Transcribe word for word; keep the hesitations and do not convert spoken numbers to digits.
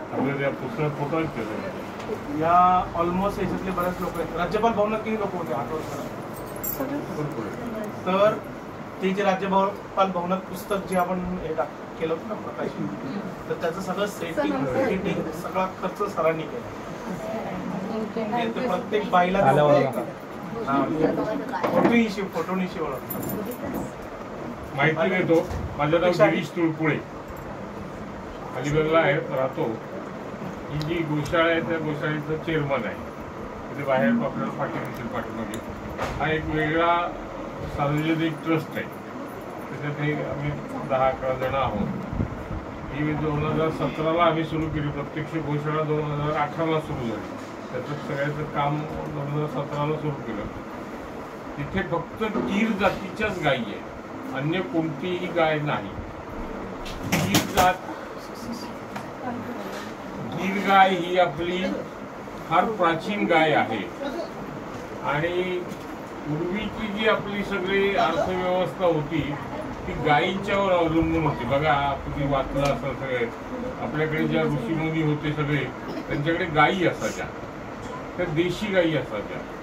आपल्या त्या पुस्तकात फोटो आहेत त्याच्यामध्ये. या ऑलमोस्ट याच्यातले बरेच लोक आहेत. राज्यपाल भवनात किती लोक होते आठ वर्षाला? तर ते जे राज्यपाल भवनात पुस्तक जे आपण हे केलं होतं ना प्रकाशन, तर त्याचं सगळं सेटिंग एडिटिंग सगळा खर्च सरांनी केला. प्रत्येक बाईला फोटोनिशी फोटोनिशी ओळखतात. माहिती देतो. माझं नाव गिरीश तुळपुळे, अलिबागला आहे राहतो. ही जी गोशाळा आहे त्या गोशाळेचं चेअरमन आहे. तिथे बाहेर आपल्याला पाठी दिसेल पाठीमागे. हा एक वेगळा सार्वजनिक ट्रस्ट आहे. त्याच्यात हे आम्ही दहा अकरा जण आहोत. ही दोन हजार सतराला आम्ही सुरू केली. प्रत्यक्ष गोशाळा दोन हजार अठराला सुरू झाली. त्याचं सगळ्याचं काम दोन हजार सतराला सुरू केलं. तिथे फक्त गीर जातीच्याच गायी आहेत, अन्य कोणतीही गाय नाही. गीर जात गीर गाय ही आपली फार प्राचीन गाय आहे आणि पूर्वीची जी आपली सगळी अर्थव्यवस्था होती ती गायींच्यावर अवलंबून होती. बघा, तुम्ही वाचलं असं सगळे आपल्याकडे ज्या ऋषीमुनी होते सगळे त्यांच्याकडे गायी असायच्या, त्या देशी गायी असायच्या.